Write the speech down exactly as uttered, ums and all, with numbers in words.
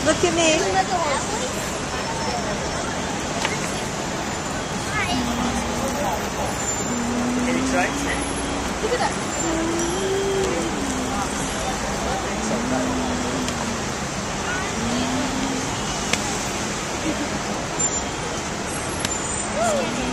Look at me. Can you try? Look at that. Skinny.